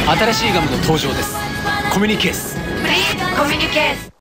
新しいガムの登場です。コミュニケース。 コミュニケース